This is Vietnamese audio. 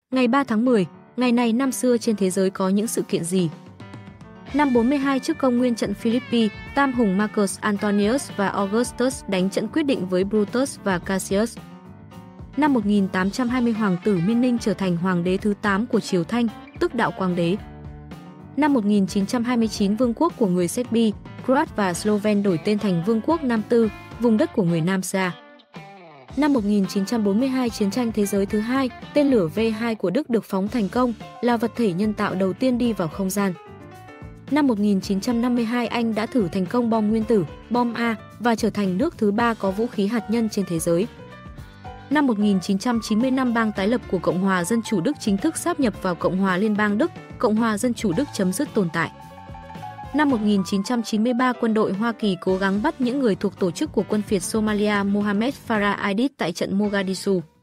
Ngày 3 tháng 10, ngày này năm xưa trên thế giới có những sự kiện gì? Năm 42 trước công nguyên trận Philippi, tam hùng Marcus Antonius và Augustus đánh trận quyết định với Brutus và Cassius. Năm 1820 hoàng tử Miên Ninh trở thành hoàng đế thứ 8 của Triều Thanh, tức Đạo Quang đế. Năm 1929 vương quốc của người Serbia, Croat và Sloven đổi tên thành Vương quốc Nam Tư, vùng đất của người Nam Sa. Năm 1942 chiến tranh thế giới thứ hai, tên lửa V2 của Đức được phóng thành công, là vật thể nhân tạo đầu tiên đi vào không gian. Năm 1952 Anh đã thử thành công bom nguyên tử, bom A và trở thành nước thứ 3 có vũ khí hạt nhân trên thế giới. Năm 1995 bang tái lập của Cộng hòa Dân chủ Đức chính thức sáp nhập vào Cộng hòa Liên bang Đức, Cộng hòa Dân chủ Đức chấm dứt tồn tại. Năm 1993 quân đội Hoa Kỳ cố gắng bắt những người thuộc tổ chức của quân phiệt Somalia Mohammed Farah Aidid tại trận Mogadishu.